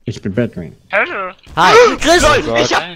Ich bin Batman. Hallo. Hi, Chris! Oh Ich hab...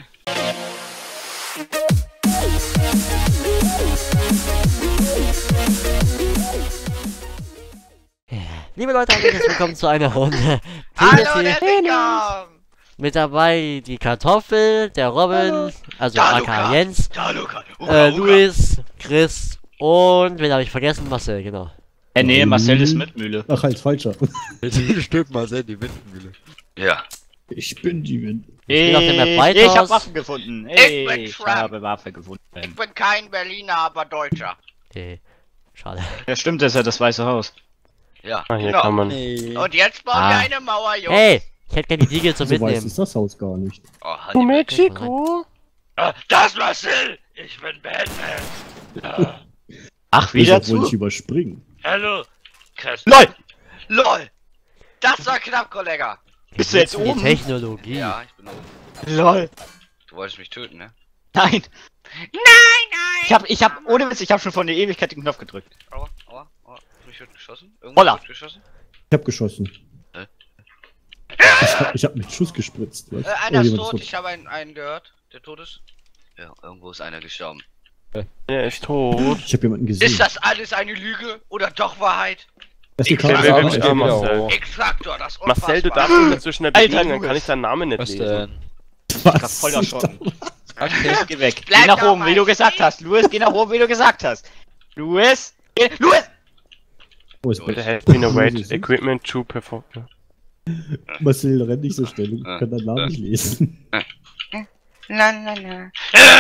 Liebe Leute, herzlich willkommen zu einer Runde Hallo, der TNT. Dicker! Mit dabei die Kartoffel, der Robin, also Ja, aka Luca. Jens, Ja, Luca. Luis, Chris und, wen habe ich vergessen? Marcel, genau. Nee, Marcel ist Windmühle. Ach, als falscher. Stimmt, Marcel, die Windmühle. Ja. Ich bin die Wind. bin auf der Map Ich White hab House. Waffen gefunden. Ich Hey, bin ich Trump. habe Waffe gefunden. Ich bin kein Berliner, aber Deutscher. Okay, schade. Ja, stimmt, das ist ja das Weiße Haus. Ja. Ah, hier genau. kann man. Nee. Und jetzt bauen wir eine Mauer, Jungs. Hey, ich hätte gerne die Siegel zum So weiß Mitnehmen. ist das Haus gar nicht. Oh, halt Du die Welt. Mexiko? Das ist Marcel! Ich bin Batman! Ach, Ich wieder wollte ich zu? überspringen. Hallo! Chris. LOL! LOL! Das war knapp, Kollege! Bist du jetzt Die oben? Technologie. Ja, ich bin oben. LOL! Du wolltest mich töten, ne? Nein! Nein! Ich hab, ohne Witz, ich hab schon von der Ewigkeit den Knopf gedrückt. Aua, aua, aua. Mich wird geschossen? Irgendwo Holla. wird geschossen? Ich hab geschossen. Hä? Ich hab mit Schuss gespritzt. Was? Einer ist jemand tot, ich habe einen gehört, der tot ist. Ja, irgendwo ist einer gestorben. Der ist tot. Ich hab jemanden gesehen. Ist das alles eine Lüge oder doch Wahrheit? Das ist Ich eine weiß Kamera. nicht. Ah, Marcel. X-Factor, das Unfassbare. Marcel, du darfst mich nicht so schnell Alter, bewegen, dann kann Louis. ich deinen Namen nicht Was lesen. denn? Ich hab Was? voll erschrocken. Okay. Geh weg. Bleib Geh nach doch oben, wie mal du gesagt stehen. hast. Louis, geh nach oben, wie du gesagt hast. Louis! Louis! Oh, ist There Batman. has been a wait equipment to perform. Marcel rennt nicht so schnell. Ich kann deinen Namen nicht lesen. Na, na, na.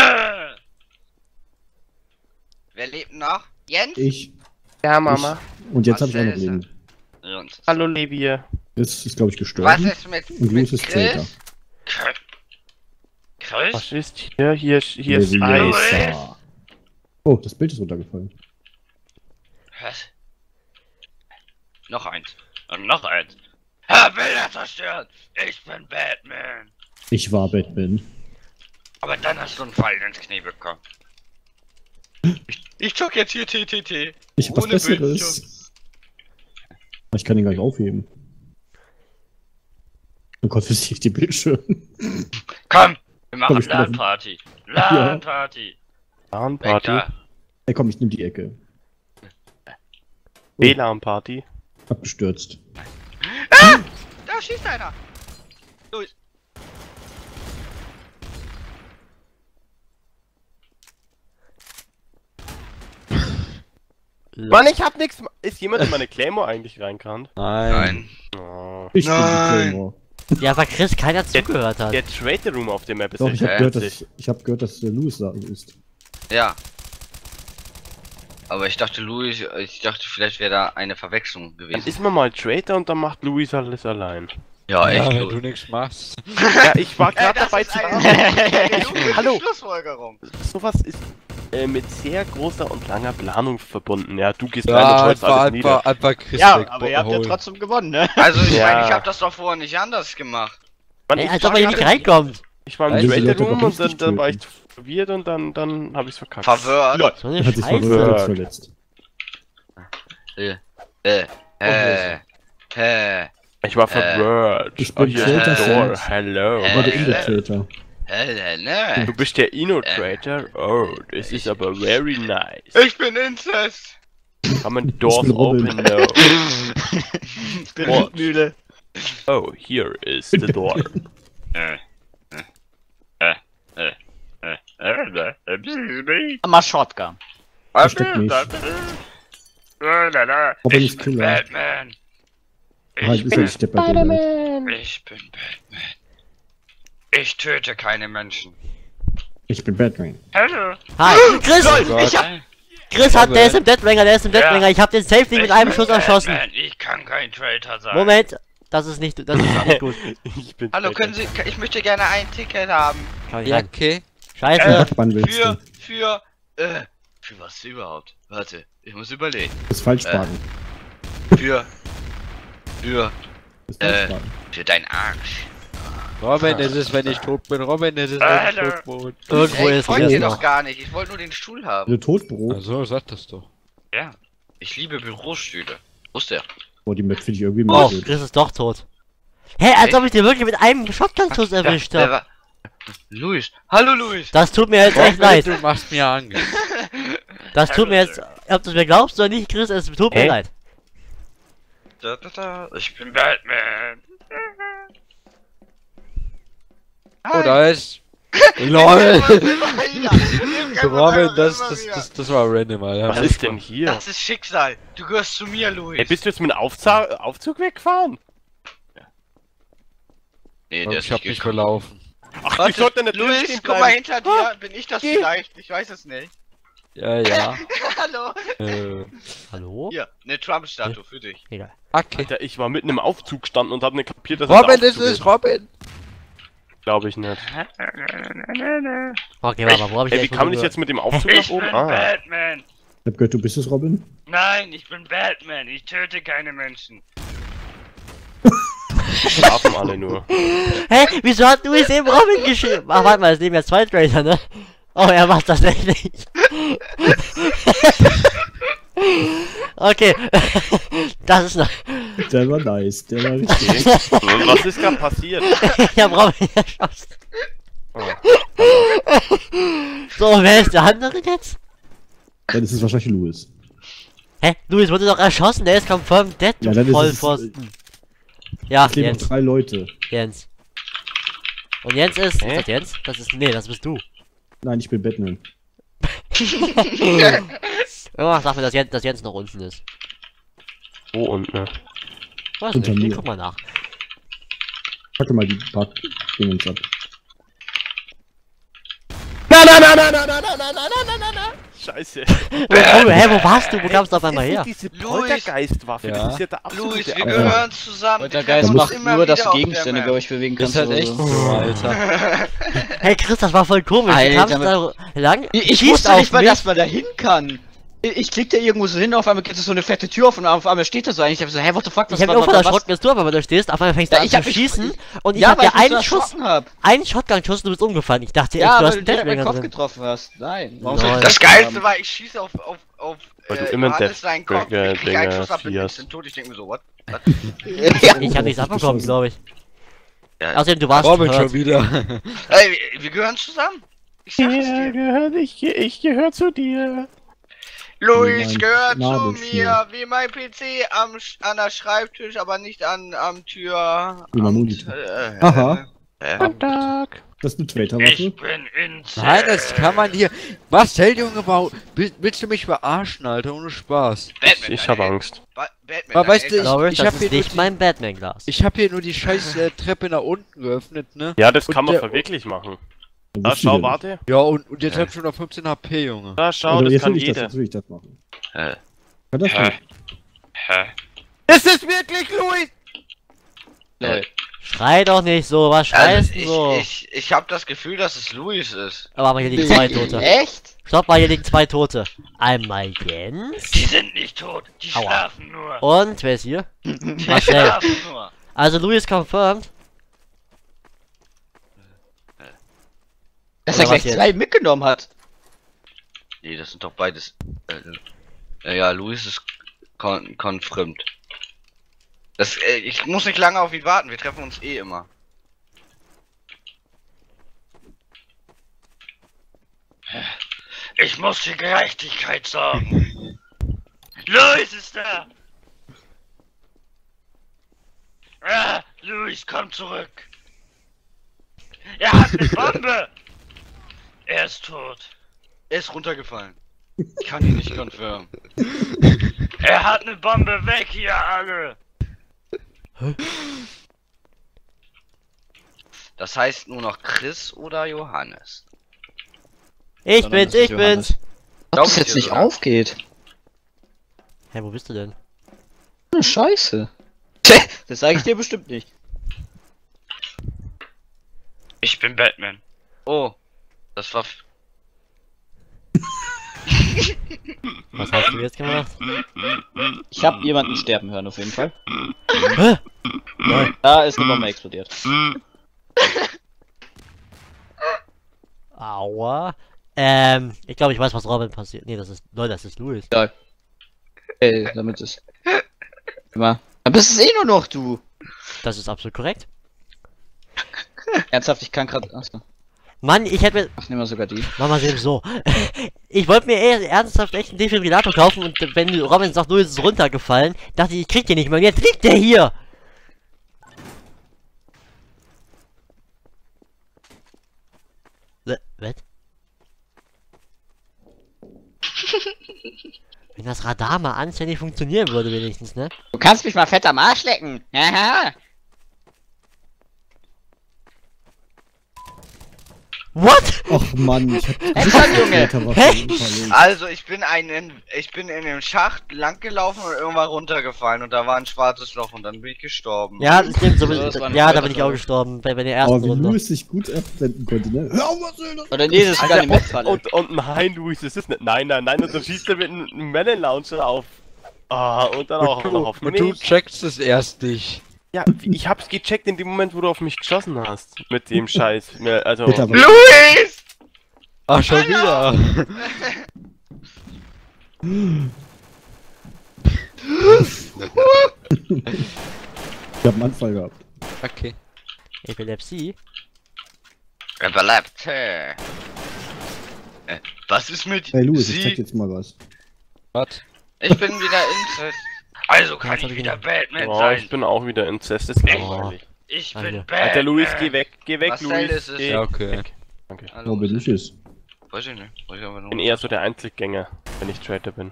Wer lebt noch? Jens? Ich. Ja, Mama. Und jetzt hab ich auch noch Marcel ist Leben. Jens. Hallo, Levi. Jetzt ist, glaube ich, Was gestorben. ist mit, Und Louis mit ist Chris? Zelter. Chris? Was ist hier? Hier ist Levi Eis. Leviosa. Oh, das Bild ist runtergefallen. Was? Noch eins. Und noch eins. Herr Bilder zerstört! Ich bin Batman! Ich war Batman. Aber dann hast du einen Pfeil ins Knie bekommen. Ich zock jetzt hier TTT. Ich hab was Ohne Besseres. Ich kann den gar nicht aufheben. Oh Gott, wie sehe ich die Bildschirme? Komm! Wir machen ich bin auf- LAN-Party. LAN-Party. LAN-Party. Weg Ey, komm, ich nehm die Ecke. WLAN-Party. Abgestürzt. da! Da schießt einer! Los! Mann, ich hab nix. Ist jemand in meine Claymore eigentlich reingerannt? Nein. Oh. Ich bin die Nein. Claymore. Ja, weil Chris keiner zugehört hat. Der Trade Room auf der Map ist Doch, echt ich hab gehört, witzig. dass Louis da ist. Ja. Aber ich dachte, vielleicht wäre da eine Verwechslung Dann gewesen. ist man mal Trader und dann macht Luis alles allein. Ja, Ja, echt. wenn Louis. du nichts machst. Ja, ich war gerade Das dabei ist zu eine logische Hallo. Schlussfolgerung. Sowas ist mit sehr großer und langer Planung verbunden. Ja, du gehst rein Ja, und holst alles nieder. einfach Chris Ja, weg, aber ihr habt ja holen. trotzdem gewonnen, ne? Also ich Ja. meine, ich habe das doch vorher nicht anders gemacht. Mann, Ey, ich als ob er hier nicht war- reinkommt. Ich war im Also, Trader Leute Room doch und richtig dann war ich töten. verwirrt und dann hab ich's verkackt. Verwirrt. Lol. So eine Hat sich Scheiße. verwirrt verletzt. Ich war verwirrt. Ich bin hier ist Trader die Door. Sans. Hello. War der Infiltrator. Du bist der Inno-Trader? Oh, das ist aber very nice. Ich bin Incest. Kann man Doors bin Robin. open? No. Ich bin What? Windmühle. Oh, here is the door. Mal Shotgun. Versteck mich. Robin ist Killer. Batman. Halt, ist er nicht der Batman. Ich bin Batman. Ich töte keine Menschen. Ich bin Batman. Hallo. Hi, Chris! Ich hab... Chris hat, der ist im Deathbringer, der ist im Deathbringer. Ich hab den Safety mit einem Schuss erschossen. Batman. Ich kann kein Traitor sein. Moment, das ist nicht gut. Ich bin Hallo, können Sie... Ich möchte gerne ein Ticket haben. Kann ich Ja, rein. okay. Scheiße. Wann willst du? Für was überhaupt? Warte, ich muss überlegen. Das ist Falschsparken. Für... Das ist Falschsparken. Für deinen Arsch. Robin ist es, wenn ich tot bin. Robin ist es, wenn ich tot bin. Irgendwo Ey, ist ich wollte er dir noch. doch gar nicht. Ich wollte nur den Stuhl haben. Eine Todbrot. Also, sag das doch. Ja. Ich liebe Bürostühle. Wo ist der? Boah, die Map finde ich irgendwie Oh, blöd. Chris ist doch tot. Hä, als ob ich dir wirklich mit einem Shotgun-Schuss erwischt Wer hab. war- Luis. Hallo Luis. Das tut mir jetzt echt leid. Du machst mir Angst. Das tut mir jetzt, ob du es mir glaubst oder nicht, Chris, es tut mir leid. Ich bin Batman. Oh, da ist... LOL! Robin, das war random, Alter. Was ist denn hier? Das ist Schicksal. Du gehörst zu mir, Luis. Ey, bist du jetzt mit dem Aufzug weggefahren? Nee, der ist Ich hab nicht mich gekommen. verlaufen. Ach, Warte, ich sollte nicht Luis, stehen guck mal bleiben. hinter dir. Bin ich das vielleicht? Ich weiß es nicht. Ja, ja. Hallo. Hallo? Hier, eine Trump-Statue für dich. Egal. Okay. Alter, ich war mitten im Aufzug gestanden und hab nicht kapiert, dass Robin, der das Aufzug ist Robin! Glaube ich nicht. Okay, warte mal, wo hab ich Ey, wie den kam ich jetzt mit dem Aufzug nach Ich bin oben? Ah. Batman. Ich hab gehört, du bist es, Robin? Nein, ich bin Batman. Ich töte keine Menschen. Schlafen alle nur. Hä? Wieso hat Luis eben Robin geschrieben? Ach, warte mal, es nehmen jetzt zwei Trailer, ne? Oh, er macht das echt nicht. Okay. Das ist noch... Der war nice, der war richtig. Okay. Was ist gerade passiert? Ich hab Robin erschossen. Oh. So, wer ist der andere jetzt? Dann ist es wahrscheinlich Louis. Hä? Luis wurde doch erschossen, der ist confirmed dead, Ja, du dann ist es- Vollpfosten. Ja, Es leben noch Jens. 3 Leute. Jens. Und Jens ist... Hä? Ist das Jens? Das ist... Nee, das bist du. Nein, ich bin Batman. Irgendwas sagt mir, dass Jens noch unten ist. Wo und ne? Was Unter nicht? mir. Ich guck mal nach. Packe mal die Back-Dingens ab. Scheiße. Wo warst du? Wo kamst du auf einmal her? Diese Luis. Poltergeistwaffe, Ja. das ist ja der absolute Luis, wir Abfuck. gehören zusammen. Wir Poltergeist treffen macht uns immer nur, dass wieder du auf Gegenstände, der glaube ich, bewegen Das kannst. ist halt echt oder so, Alter. Hey Chris, das war voll komisch. Du Alter, kamst da lang, Ich schießt wusste auf nicht mal, mich. dass man da hin kann. Ich klick da irgendwo so hin, auf einmal geht es so eine fette Tür auf und auf einmal steht da so eigentlich. Ich hab so, hä, what the fuck, Ich hab mich auch voll erschrocken, dass du auf einmal da stehst, auf einmal fängst du Ja, an ich zu hab mich- schießen und ich Ja, hab weil dir ich mich so einen Schuss, erschrocken hab. einen Shotgun-Schuss und du bist umgefallen. Ich dachte, Ja, du weil hast du einen direkt meinen Deathbringer Kopf drin. getroffen hast. Nein. Lol. soll ich Das das Geilste haben? war, ich schieße auf Weil du immer Johannes seinen Kopf, Death- ich krieg einen Schuss ab, bin Dinger instant tot, ich denk mir so, what? Ja. Ich hab nichts abbekommen, glaube ich. Ja. Außerdem, du warst Robin schon hurt. wieder. Ey, wir gehören zusammen. Ich sag es dir. Ich gehöre zu dir. Luis Mein gehört zu Nabelschnur. mir, wie mein PC an der Schreibtisch, aber nicht am Tür. Wie mein am- Monitor. Aha. Guten Tag. Das ist eine Traitor-Waffe. Ich bin in Nein, das kann man hier... Marcel, Junge, willst du mich verarschen, Alter? Ohne Spaß. Batman. Ich habe Angst. Batman. Aber weißt du, Ich glaube, Ich das hab ist hier nur nicht die- mein Batman-Glas. Ich habe hier nur die scheiß Treppe nach unten geöffnet, ne? Ja, das Und kann man der- wirklich machen. Dann Da, wisst ihr schau, ja warte. Ja, und jetzt hab ich schon noch 15 HP, Junge. Da, schau, Oder das jetzt kann will ich das, jeder. jetzt will ich das machen. Hä? Kann das nicht? Ist es wirklich Louis? Lol. Schrei doch nicht so, was schreist du so? Ich hab das Gefühl, dass es Luis ist. Aber hier liegen zwei Tote. Echt? Stopp mal, hier liegen zwei Tote. Einmal Jens. Die sind nicht tot, die Aua. schlafen nur. Und, wer ist hier? Die Marcel. schlafen nur. Also, Louis confirmed. Dass Oder er gleich was jetzt? 2 mitgenommen hat. Nee, das sind doch beides. Ja, Luis ist confirmed. Ich muss nicht lange auf ihn warten, wir treffen uns eh immer. Ich muss für Gerechtigkeit sorgen. Luis ist da! Ah, Luis, komm zurück! Er hat eine Bombe! Er ist tot. Er ist runtergefallen. Ich kann ihn nicht confirmen. Er hat eine Bombe, weg hier alle! Das heißt nur noch Chris oder Johannes. Ich Sondern bin's, das ist ich bin's. Ob das jetzt nicht aufgeht? Hä, wo bist du denn? Scheiße. Tja, das sage ich dir bestimmt nicht. Ich bin Batman. Oh, das war... Was hast du jetzt gemacht? Ich habe jemanden sterben hören auf jeden Fall. Hä? Nein. Da ist eine Bombe explodiert. Aua. Ich glaube, ich weiß, was Robin passiert. Nee, das ist... Leute, das ist Louis. Damit ist. Immer. Dann bist es eh nur noch du. Das ist absolut korrekt. Ernsthaft, ich kann gerade. Achso. Mann, ich hätte mir... Ach, nehmen wir sogar die. Mach mal eben so. Ich wollte mir ernsthaft echt einen Defibrillator kaufen und wenn Robin sagt, du ist es runtergefallen, dachte ich krieg den nicht mehr. Und jetzt liegt der hier! Was? Wenn das Radar mal anständig funktionieren würde wenigstens, ne? Du kannst mich mal fett am Arsch lecken. Haha. What? Och Mann, ich hab Junge. Also ich bin in dem Schacht lang gelaufen und irgendwann runtergefallen und da war ein schwarzes Loch und dann bin ich gestorben. Ja, das stimmt. So, Das war eine ja, da Folter- bin ich auch gestorben. Bei der ersten Aber wie Runde. Louis sich gut abwenden konnte, ne? Hör auf, was soll das? Oder nee, das ist sogar eine Messfalle. Und nein, Luis, das ist nicht. Nein, und dann schießt er mit einem Melon Launcher auf. Ah, und dann auch noch auf Und du mich. checkst es erst nicht. Ja, ich hab's gecheckt in dem Moment, wo du auf mich geschossen hast. Mit dem Scheiß. Also. Bitte, aber- Luis! Ach, schon wieder. Ich hab einen Anfall gehabt. Okay. Epilepsie? Überlebt. Was ist mit Hey Louis, ich zeig Sie? dir jetzt mal was. Was? Ich bin wieder Incest. Also kann Ja, das hab ich ich wieder gedacht. Batman Oh, sein. ich bin auch wieder Incest, ist langweilig. Ich Danke. bin Batman. Alter, Luis, geh weg, Was Luis. ist es? Geh Ja, okay. weg. Danke. Hallo, Wo bin ich es? Weiß ich nicht. Weiß ich aber Ich bin nur. eher so der Einzelgänger, wenn ich Trader bin.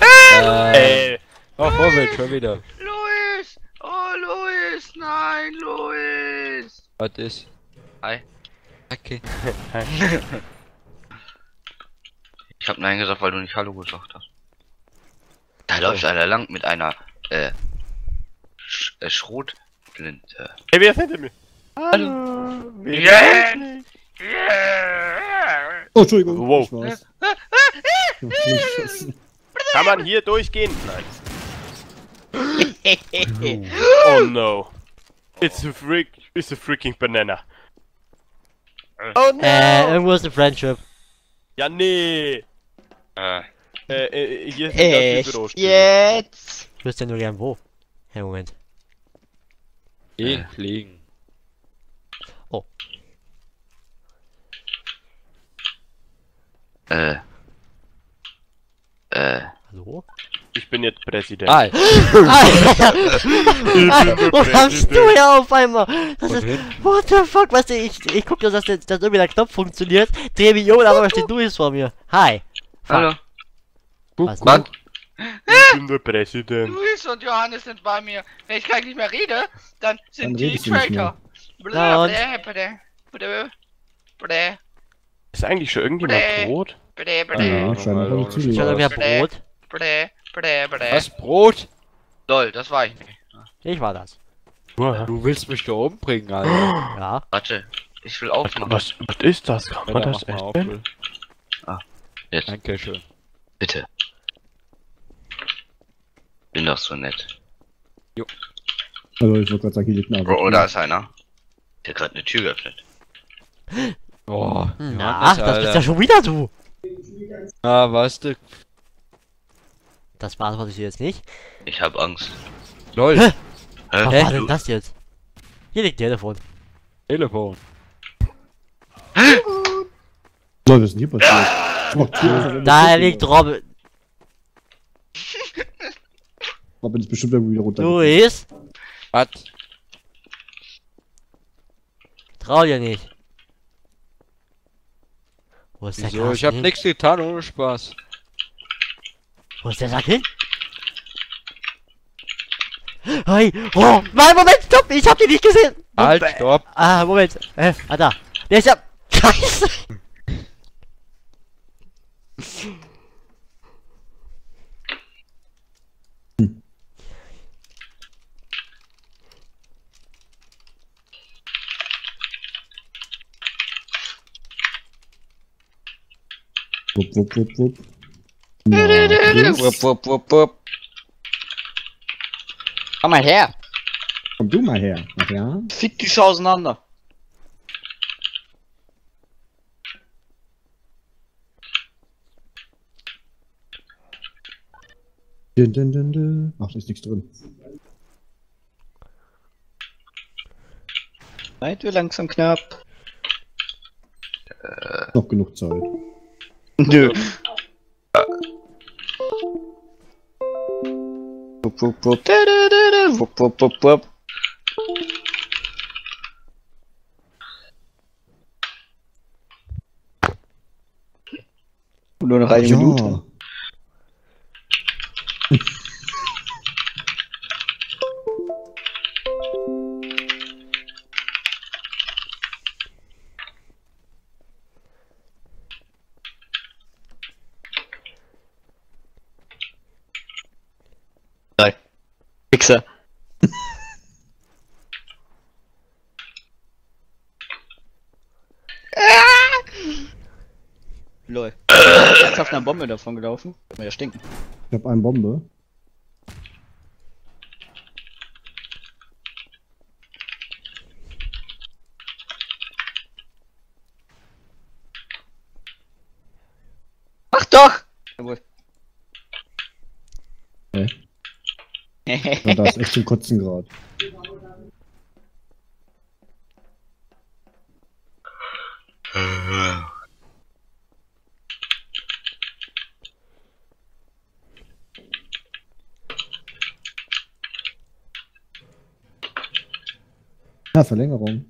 Oh, Vorbild, schon wieder. Luis! Oh, Luis! Nein, Luis! Was ist? Hi. Okay. Ich hab Nein gesagt, weil du nicht Hallo gesagt hast. Da läuft einer lang mit einer, Schrotflinte. Hey, wer ist hinter mir? Hallo. Yeah! Oh, Entschuldigung. Wow. Ich war's. Ich hab nicht geschossen. Kann man hier durchgehen? Nein. Oh no. It's a freaking banana. Oh no. Irgendwo ist eine Friendship. Ja, nee. Hier ist Echt? das Bürostühle. Jetzt? Ich wüsste ja nur gern wo. Hey, Moment. Gehen, fliegen. Hallo? Ich bin jetzt Präsident. Ah, Wo kommst du her auf einmal? Das Von ist, hinten. what the fuck, weißt du, ich guck, dass irgendwie der Knopf funktioniert, dreh mich um, aber steht Luis vor mir. Hi. Hallo. Was? Was? Ich bin der Präsident. Luis und Johannes sind bei mir. Wenn ich gleich nicht mehr rede, dann sind Dann die redest du nicht Traitor. Na und? Ist eigentlich schon irgendjemand tot? Ja, scheinbar habe ich Schon zugehört. irgendwer Brot? was? Brot? Lol, das war ich nicht. Ich war das. Du willst mich da umbringen, Alter. Ja. Warte, ich will aufmachen. Was ist das? Kann man Ja, das mach mal auf, echt? Will. Jetzt, Dankeschön. bitte. Bin doch so nett. Also ich wollte gerade sagen, hier liegt eine Oh, da ist einer. Der hat gerade eine Tür geöffnet. Oh, Ach, das bist ja schon wieder du. Ah, weißt du. Das beantworte ich dir jetzt nicht. Ich hab Angst. LOL. Was Hä? war denn das jetzt? Hier liegt Telefon. Telefon. Leute, was ist denn hier passiert? Ich mach Tür auf, wenn Da wir liegt gucken. Robin. Robin ist bestimmt irgendwie wieder runter. Luis. Was? Trau dir nicht. Wo ist der Wieso? Carsten Ich hab hin? nichts getan, ohne Spaß. Wo ist der Sack hin? Hey, oh, nein, Moment, stopp, ich hab ihn nicht gesehen. Halt, stopp. Ah, Moment, da. Der ist ja, scheiße. Wupp, wupp, wupp, wupp. Ja, Wupp, wupp, wupp, wupp. Komm mal her. komm du mal her. Ach ja? Fick dich auseinander. Dün, dün, dün, dün. Ach, da ist nichts drin. Zeit wird langsam knapp. Noch genug Zeit. Nö. Wupp, wupp, wupp, da, da, da, da, wupp, wupp, wupp, wupp. Nur noch eine Minute. Wichser. Lol. Ist auf einer Bombe davon gelaufen. Ja, stinken. Ich hab eine Bombe. Mach doch! Jawohl. Ja, da ist echt zum Kotzen gerade. Ja, Verlängerung.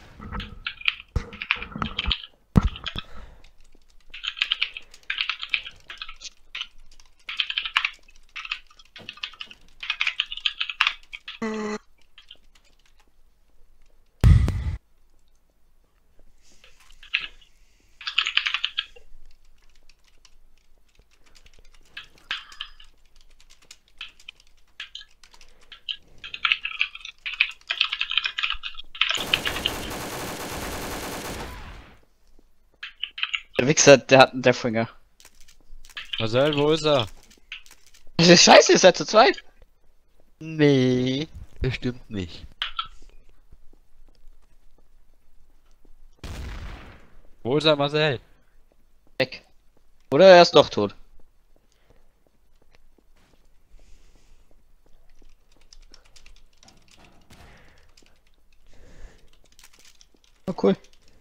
Der Wichser, der hat einen Deathfinger. Marcel, wo ist er? Das ist scheiße, ist er zu zweit? Nee, bestimmt nicht. Wo ist er, Marcel? Weg. Oder er ist doch tot. Oh, cool.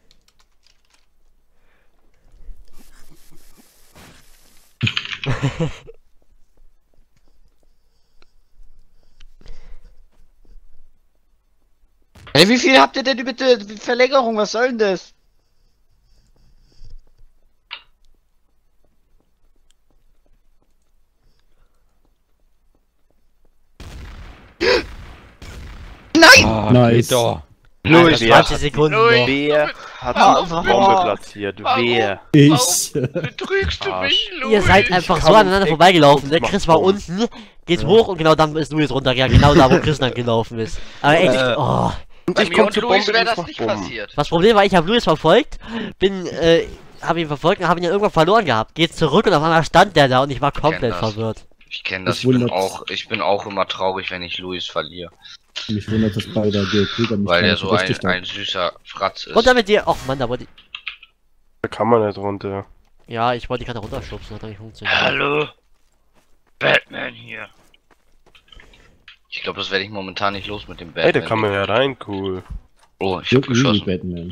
Hey, wie viel habt ihr denn bitte Verlängerung? Was soll denn das? Nein! Oh, Nice. geht doch. Luis, 20 Sekunden noch. Wer hat die Warum? Bombe platziert? Wer? Ich. Betrügst du mich, Luis? Ihr seid einfach so aneinander vorbeigelaufen. Der Chris war unten, geht hoch und genau dann ist Luis runtergegangen. Genau da, wo Chris dann gelaufen ist. Aber echt, oh. Und Bei ich mir komm und zur Luis Bombe, wäre ich das mach nicht Bomben. passiert. Das Problem war, ich habe Luis verfolgt, habe ihn verfolgt und habe ihn dann irgendwann verloren gehabt. Geht zurück und auf einmal stand der da und ich war komplett das. verwirrt. Ich kenne das, Ich wundert's. ich bin auch immer traurig, wenn ich Luis verliere. Mich wundert, dass bei der GLP dann nicht Weil der ganz so richtig ein süßer Fratz ist. Und dann mit dir, ach Mann, da wollte ich. Da kann man nicht runter. Ja, ich wollte die gerade runterschubsen, hat doch nicht funktioniert. Hallo? Batman hier. Ich glaube, das werde ich momentan nicht los mit dem Batman. Ey, da kann man ja rein, cool. Oh, ich So hab easy, geschossen. Batman.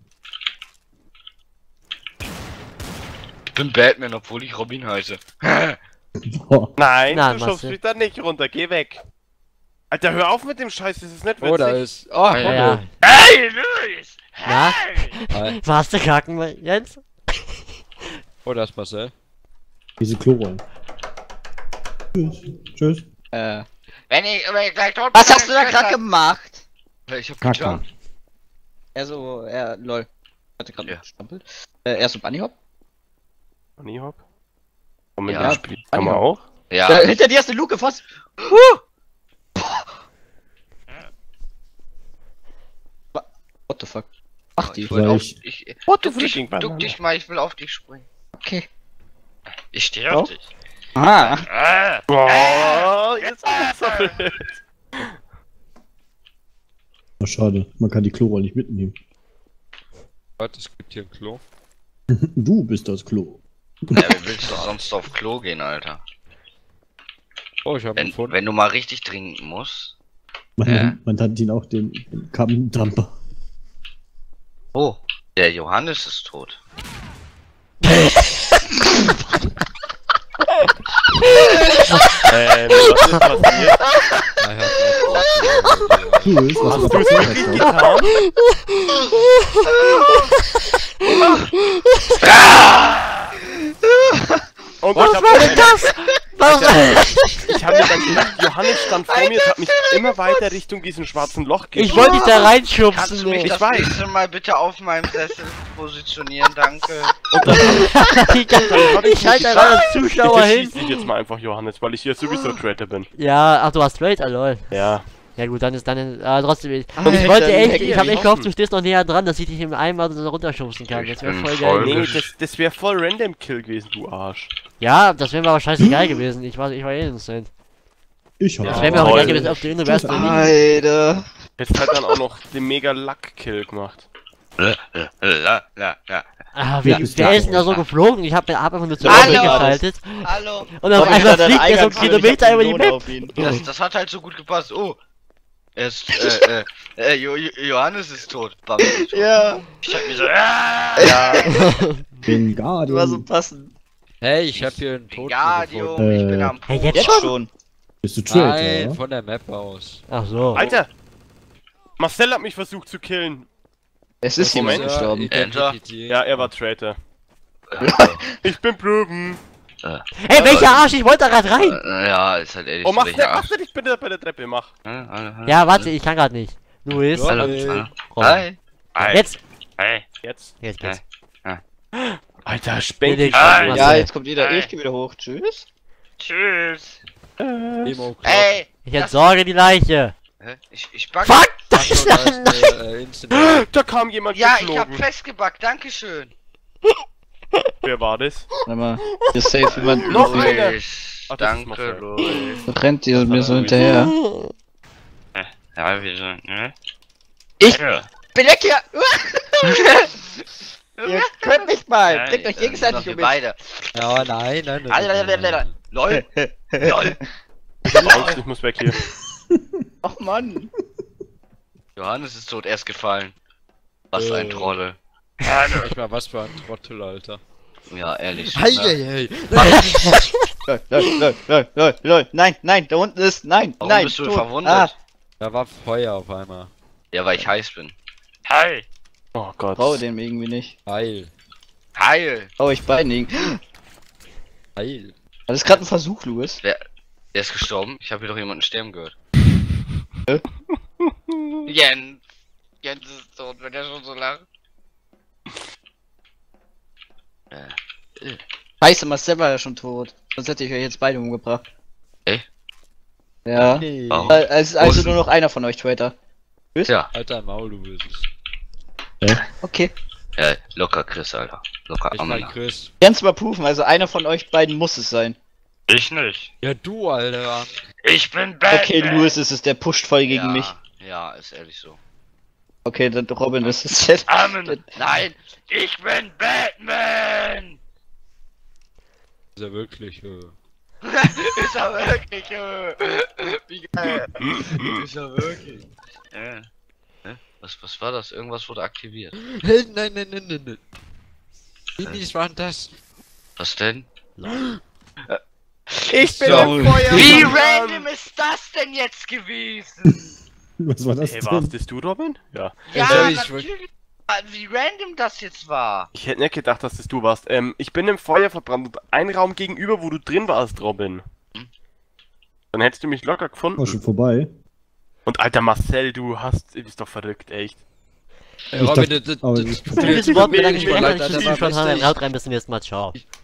Ich bin Batman, obwohl ich Robin heiße. Boah. Nein, Nein, du schubst Marcel. mich da nicht runter, geh weg. Alter, hör auf mit dem Scheiß, das ist nicht Oh, da witzig. ist. Oh, Ja, Ja, Hey, Luis! Na? Hi. Warst du kacken, Jens? Oh, da ist Marcel. Diese Klorollen. Tschüss. Tschüss. Wenn ich gleich tot bin, Was hast du da gerade gemacht? Ich hab Kacke. gejumpt. Lol. Hatte gerade Ja. gestampelt. Er so Bunny Hop? Bunny Hop? Und mit Ja, dem Spiel kann man auch? Ja, Da, hinter dir ist eine Luke, was? What the fuck? Ach die. ich wollte auf... Gleich. Ich, What the duck dich, fucking duck banana. dich mal, ich will auf dich springen. Okay. Ich stehe auf Oh. dich. Ah. Oh, jetzt ist so blöd. Ach, schade. Man kann die Klorollen nicht mitnehmen. Warte, es gibt hier ein Klo. Du bist das Klo. Ja, wer willst du sonst auf Klo gehen, Alter? Oh, ich habe Wenn, gefunden. wenn du mal richtig trinken musst. Man hat ihn auch den Kammendamper. Oh, der Johannes ist tot. Was ist passiert? Cool, was Hast du es wirklich getan? Und Was war denn das? Was? Ich habe mir dann gedacht, Johannes stand vor mir und hat mich immer weiter Richtung diesen schwarzen Loch Ich wollte dich da reinschubsen. Kannst du mich ey. das nächste Mal bitte auf meinem Sessel positionieren, danke. Ich halte einfach als Zuschauer Bitte hin. schieß dich jetzt mal einfach, Johannes, weil ich hier sowieso Traitor bin. Ja, ach du hast Trade, lol. Ja. Ja gut, dann ist trotzdem. Und ich Alter, wollte echt, leck ich habe echt mich. gehofft, du stehst noch näher dran, dass ich dich im einmal so runterschubsen kann. Das wäre Ich bin voll voll- geil. Nee, das wäre voll Random Kill gewesen, du Arsch. Ja, das wäre mir aber scheißegal gewesen. Ich war eh instant. Ich hab Das Ja, wäre mir auch toll. egal gewesen, ob du in der wärst oder nicht. Alter. Jetzt hat dann auch noch den mega Luck-Kill gemacht. Ah, Ja, wer ist denn da so geflogen? Ich hab einfach nur zu Hallo. geschaltet. Hallo. Und auf einmal fliegt er so einen Kilometer über die Map. Das hat halt so gut gepasst. Oh. Er ist, Johannes ist tot. Bam. Ja, Ich hab mir so, Den war so Guardian. passend. Hey, ich hab hier einen Toten Guardium, gefunden. ich bin am Hey, jetzt Jetzt schon? schon. Bist du Traitor? Nein, oder? von der Map aus. Ach so. Alter! Marcel hat mich versucht zu killen. Es ist jemand Moment. gestorben. Identifiziert. Ja, er war Traitor. Ich bin proben. Ey, welcher Arsch? Ich wollte da gerade rein. Ja, ist halt ehrlich. Oh, mach welcher Arsch. dich bitte bei der Treppe, mach. Ja, warte, ich kann gerade nicht. Luis. Ja. Hallo. Hallo. Komm. Hi. Jetzt. Hi. Jetzt. Jetzt geht's. Alter, Spenk Nee, dich nee, schon. Was Ja, denn? jetzt kommt jeder. Ich geh wieder hoch. Tschüss. Tschüss. Emo Ey. Ich entsorge die Leiche. Hä? Ich back. Fuck! Das ist Instant. Da kam jemand Ja, ich hab geflogen. festgebackt, dankeschön. Wer war das? Warte mal. Hier ist safe jemand. Noch Noch einer. Luis. Ach, das ist Danke, Marcel. Luis. rennt ihr mir so hinterher. Ja, wir sind, ne? Ich Ja. bin weg hier! Ihr könnt mich mal! Nein, Bringt euch gegenseitig wir um mich! beide. Ja, nein. LOL. LOL. Ich hab Angst, ich muss weg hier. Ach Mann! Johannes ist tot, er ist gefallen. Was ein Trolle. Ich mal was für ein Trottel, Alter. Ja, ehrlich. Hey. Lol. Nein, da unten ist. Nein, Warum nein. bist du tot. verwundet? Da war Feuer auf einmal. Ja, weil ich heiß bin. Hi. Oh Gott. Brauche den irgendwie nicht. Heil. Heil. Brauche ich beiden irgendwie. Heil. Das ist gerade ein Versuch, Louis. Der ist gestorben. Ich habe hier doch jemanden sterben gehört. Jens. Jens ist tot, wenn er schon so lacht. Scheiße, Marcel war ja schon tot. Sonst hätte ich euch jetzt beide umgebracht. Echt? Ja. Warum? Also nur noch einer von euch, Traitor. Ja. Alter Maul, du bist es. Okay. Ja, locker Chris, Alter. Locker Ich mein Amina. Chris. Ganz überprüfen, also einer von euch beiden muss es sein. Ich nicht. Ja, du, Alter. Ich bin Batman. Okay, Louis ist es, der pusht voll gegen mich. Ja, ist ehrlich so. Okay, dann Robin ist es jetzt. Amen. Nein, ich bin Batman. Ist er wirklich, Ist er wirklich, wie geil. Ist er wirklich. Was war das? Irgendwas wurde aktiviert. Hey, nein. Wie war das? Was denn? Ich bin So. im Feuer. Wie random ist das denn jetzt gewesen? Was war das Hey, denn? warst das du, Robin? Ja. Ja, soll ich- natürlich. Wie random das jetzt war. Ich hätte nicht gedacht, dass das du warst. Ich bin im Feuer verbrannt und ein Raum gegenüber, wo du drin warst, Robin. Dann hättest du mich locker War gefunden. schon vorbei. Und alter Marcel, du bist doch verrückt, echt. Robin, dachte- aber ich- Für dieses Wort bedanke ich mich mir bei leid, euch Alter, fürs war Zuschauen. lustig. Haut rein, bis zum nächsten Mal. Ciao.